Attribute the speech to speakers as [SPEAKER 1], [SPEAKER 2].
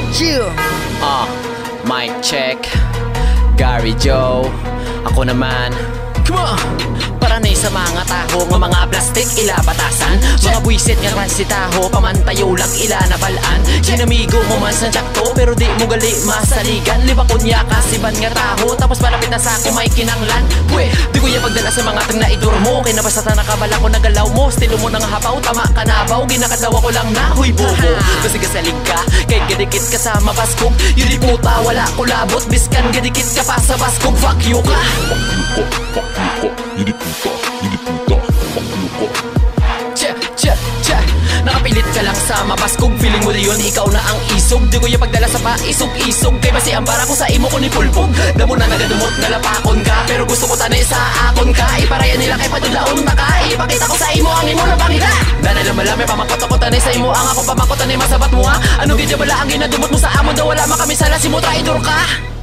[SPEAKER 1] chill.
[SPEAKER 2] Mic check, Gary Joe. Ako naman, come on. Para na sa mga taho nga mga plastic ilabatasan. Mga buwisit nga ras si taho, pamantayo lang ila nabalaan. Sinamigo mo man sa jakto, pero di mo gali masaligan. Liba kunya kasiban nga taho, tapos malapit na sa ako may kinanglan. Pwe, di ko yung pagdala sa mga tang naidur mo. Kaya nabasta na nakabala ko nagalaw mo. Stilo mo ng hapaw, tama ka nabaw. Ginakadawa ko lang na, huy bobo. Kasi kasalig ka, kahit gadikit ka sa mabaskog. Yun di puta, wala ko labot. Biskan gadikit ka pa sa baskog, fuck you ka.
[SPEAKER 3] Hindi puta, fuck you ko.
[SPEAKER 2] Che, nakapilit ka lang sa mabaskog. Feeling mo na yun, ikaw na ang isog. Di ko yung pagdala sa paisog-isog. Kay basi ang bara ko sa imo ko ni pulpog. Damo na nagadumot, nalapakon ka. Pero gusto ko tanay sa akon ka. Iparaya nila kay padulaon na ka. Ipakita ko sa imo ang imo na pangita. Dana lang malami, pamakot ako tanay sa imo. Ang ako pamakot tanay masabat mo ha. Ano gidya bala ang ginadumot mo sa amon. Daw wala makamisala si mo traidor ka.